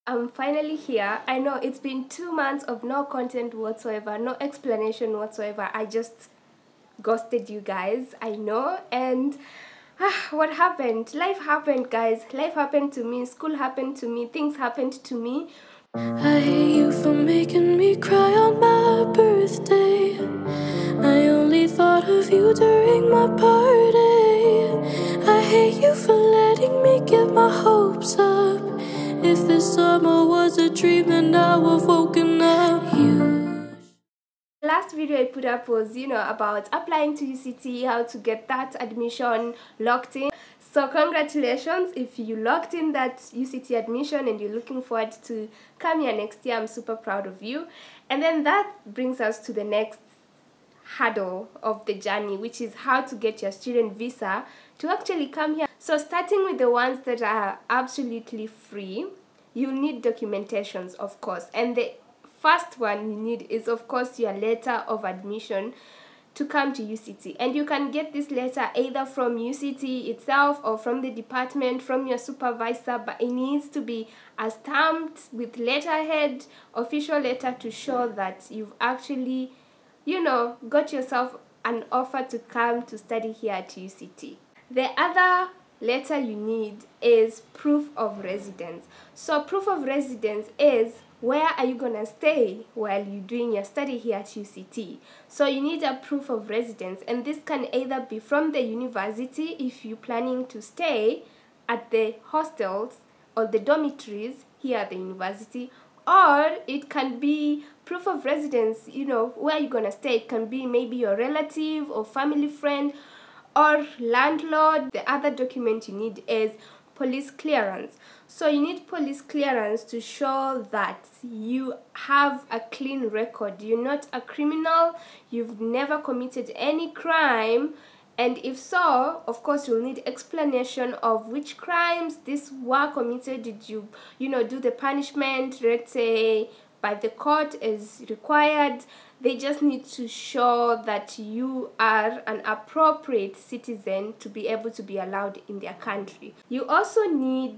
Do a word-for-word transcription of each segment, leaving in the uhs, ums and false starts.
I'm finally here. I know it's been two months of no content whatsoever, no explanation whatsoever. I just ghosted you guys, I know. And ah, what happened? Life happened, guys. Life happened to me. School happened to me. Things happened to me. I hate you for making me cry on my birthday. I only thought of you during my party. I hate you for letting me get my hopes up. If this summer was a dream, then I was woken up. You. Last video I put up was, you know, about applying to U C T, how to get that admission locked in. So congratulations if you locked in that U C T admission and you're looking forward to come here next year. I'm super proud of you. And then that brings us to the next hurdle of the journey, which is how to get your student visa to actually come here. So starting with the ones that are absolutely free, you'll need documentations, of course, and the first one you need is, of course, your letter of admission to come to U C T. And you can get this letter either from U C T itself or from the department, from your supervisor, but it needs to be a stamped with letterhead, official letter to show that you've actually, you know, got yourself an offer to come to study here at U C T. The other letter you need is proof of residence. So proof of residence is where are you gonna stay while you're doing your study here at U C T. So you need a proof of residence, and this can either be from the university if you're planning to stay at the hostels or the dormitories here at the university, or it can be proof of residence, you know, where you're gonna stay. It can be maybe your relative or family friend or landlord. The other document you need is police clearance. So you need police clearance to show that you have a clean record. You're not a criminal, you've never committed any crime, and if so, of course, you'll need explanation of which crimes these were committed. Did you, you know, do the punishment, let's say, by the court as required? They just need to show that you are an appropriate citizen to be able to be allowed in their country. You also need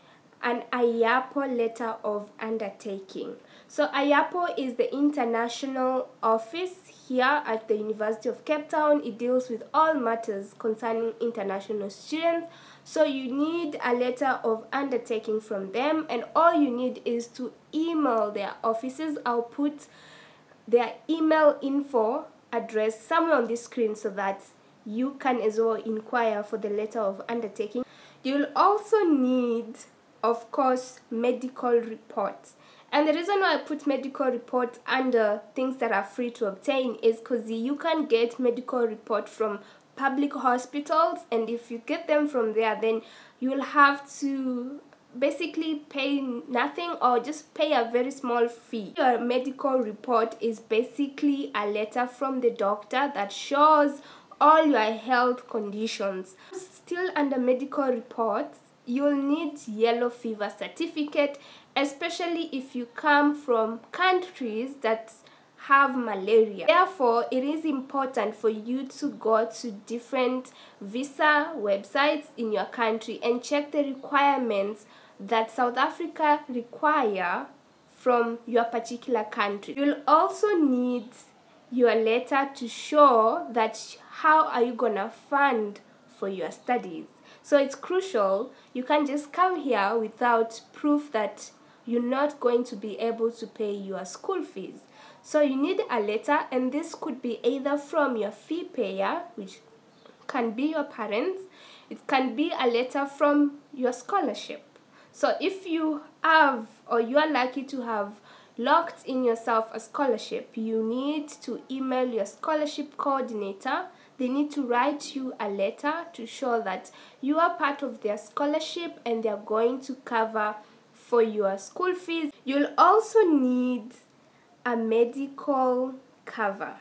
an AYAPO letter of undertaking. So AYAPO is the international office here at the University of Cape Town. It deals with all matters concerning international students. So you need a letter of undertaking from them, and all you need is to email their offices. I'll put their email info address somewhere on this screen so that you can as well inquire for the letter of undertaking. You'll also need, of course, medical reports. And the reason why I put medical reports under things that are free to obtain is because you can get medical report from public hospitals, and if you get them from there, then you'll have to basically pay nothing or just pay a very small fee. Your medical report is basically a letter from the doctor that shows all your health conditions. Still under medical reports, you'll need yellow fever certificate, especially if you come from countries that have malaria. Therefore, it is important for you to go to different visa websites in your country and check the requirements that South Africa require from your particular country. You'll also need your letter to show that how are you gonna fund for your studies. So it's crucial. You can't just come here without proof that you're not going to be able to pay your school fees. So you need a letter, and this could be either from your fee payer, which can be your parents. It can be a letter from your scholarship. So if you have, or you are lucky to have locked in yourself a scholarship, you need to email your scholarship coordinator. They need to write you a letter to show that you are part of their scholarship and they're going to cover for your school fees. You'll also need a medical cover.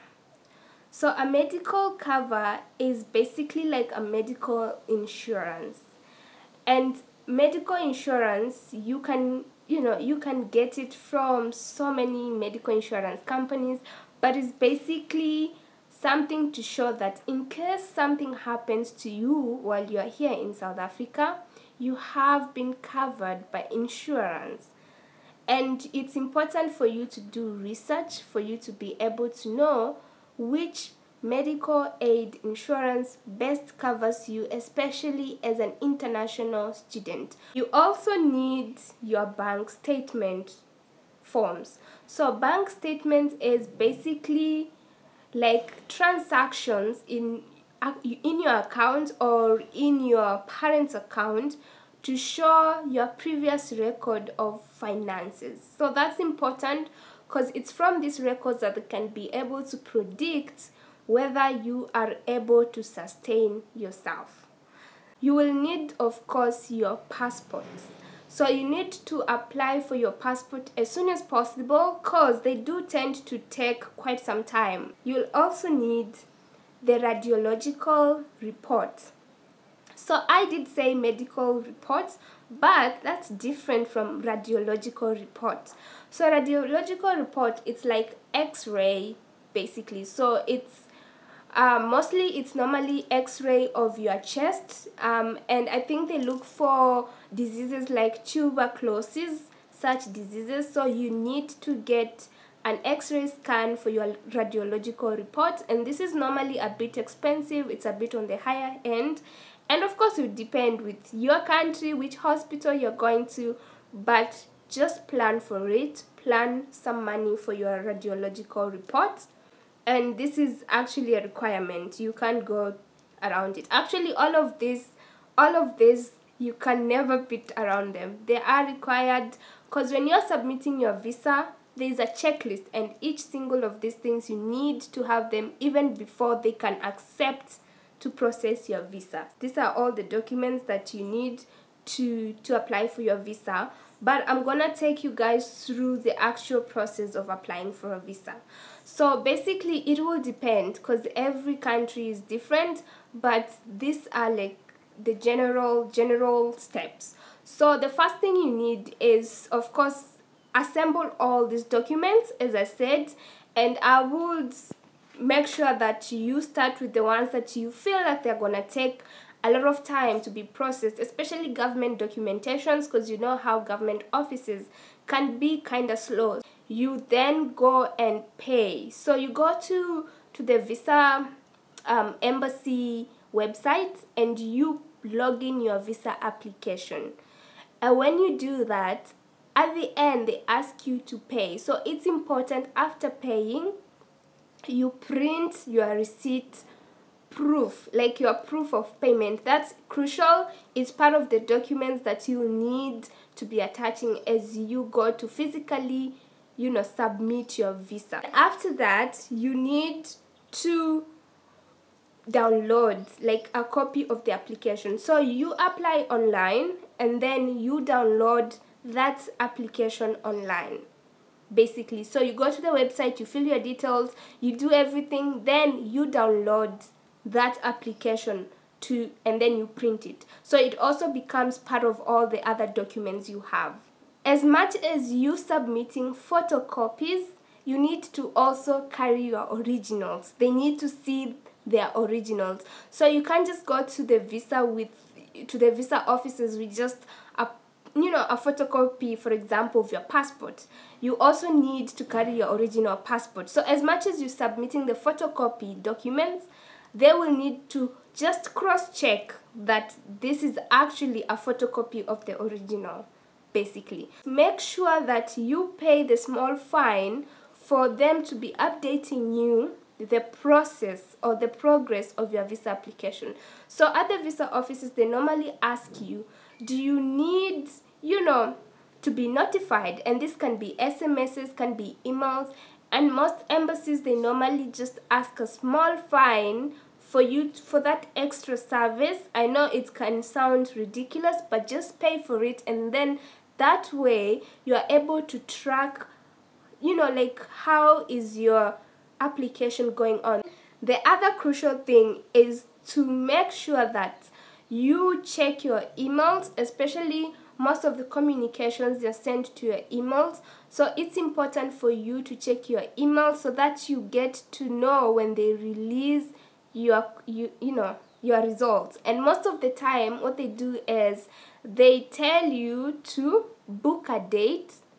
So a medical cover is basically like a medical insurance. And medical insurance, you can, you know, you can get it from so many medical insurance companies, but it's basically something to show that in case something happens to you while you're here in South Africa, you have been covered by insurance. And it's important for you to do research, for you to be able to know which medical aid insurance best covers you, especially as an international student. You also need your bank statement forms. So bank statement is basically like transactions in in your account or in your parents' account to show your previous record of finances. So that's important because it's from these records that they can be able to predict whether you are able to sustain yourself. You will need, of course, your passport. So you need to apply for your passport as soon as possible because they do tend to take quite some time. You'll also need the radiological report. So I did say medical reports, but that's different from radiological report. So radiological report, it's like X-ray basically. So it's um, mostly it's normally X-ray of your chest, um, and I think they look for diseases like tuberculosis, such diseases. So you need to get an X-ray scan for your radiological report, and this is normally a bit expensive. It's a bit on the higher end, and of course it would depend with your country, which hospital you're going to, but just plan for it. Plan some money for your radiological report, and this is actually a requirement. You can't go around it. Actually, all of this, all of this, you can never beat around them. They are required because when you're submitting your visa, there is a checklist, and each single of these things you need to have them even before they can accept to process your visa. These are all the documents that you need to to apply for your visa, but I'm gonna take you guys through the actual process of applying for a visa. So basically it will depend because every country is different, but these are like the general general steps. So the first thing you need is, of course, assemble all these documents, as I said, and I would make sure that you start with the ones that you feel like they're gonna take a lot of time to be processed, especially government documentations, because you know how government offices can be kind of slow. You then go and pay. So you go to to the visa um, embassy website and you log in your visa application. And when you do that, at the end they ask you to pay. So it's important, after paying, you print your receipt proof, like your proof of payment. That's crucial. It's part of the documents that you need to be attaching as you go to physically, you know, submit your visa. After that, you need to download like a copy of the application. So you apply online and then you download that application online, basically. So you go to the website, you fill your details, you do everything, then you download that application to and then you print it. So it also becomes part of all the other documents you have. As much as you submitting photocopies, you need to also carry your originals. They need to see their originals. So you can't just go to the visa with to the visa offices with just a you know a photocopy, for example, of your passport. You also need to carry your original passport. So as much as you're submitting the photocopy documents, they will need to just cross-check that this is actually a photocopy of the original, basically. Make sure that you pay the small fine for them to be updating you the process or the progress of your visa application. So at the visa offices, they normally ask you, do you need, you know, to be notified? And this can be S M Ses, can be emails, and most embassies, they normally just ask a small fine for you for that extra service. I know it can sound ridiculous, but just pay for it, and then that way you are able to track, you know, like how is your application going on. The other crucial thing is to make sure that you check your emails, especially most of the communications are sent to your emails. So it's important for you to check your emails so that you get to know when they release your you you know your results. And most of the time what they do is they tell you to book a date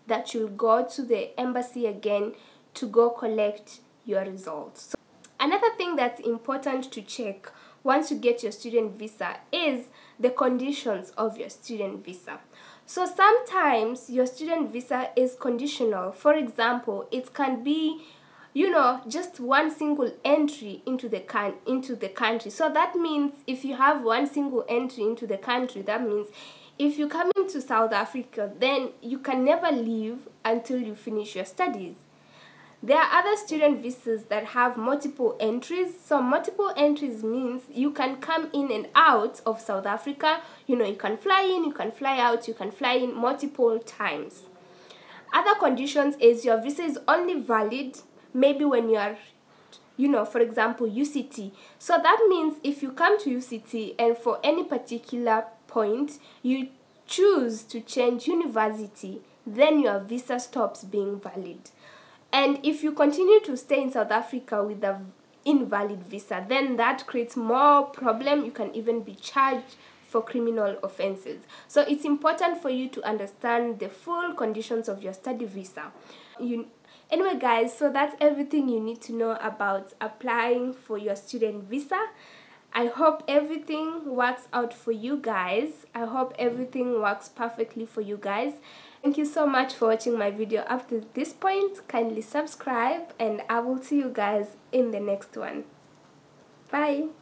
that you'll go to the embassy again to go collect your results. So another thing that's important to check once you get your student visa is the conditions of your student visa. So sometimes your student visa is conditional. For example, it can be, you know, just one single entry into the can into the country. So that means if you have one single entry into the country, that means if you come into South Africa, then you can never leave until you finish your studies. There are other student visas that have multiple entries. So multiple entries means you can come in and out of South Africa. You know, you can fly in, you can fly out, you can fly in multiple times. Other conditions is your visa is only valid maybe when you are, you know, for example, U C T. So that means if you come to U C T and for any particular point you choose to change university, then your visa stops being valid. And if you continue to stay in South Africa with an invalid visa, then that creates more problem. You can even be charged for criminal offenses. So it's important for you to understand the full conditions of your study visa. You, anyway guys, so that's everything you need to know about applying for your student visa. I hope everything works out for you guys. I hope everything works perfectly for you guys. Thank you so much for watching my video up to this point. Kindly subscribe and I will see you guys in the next one. Bye.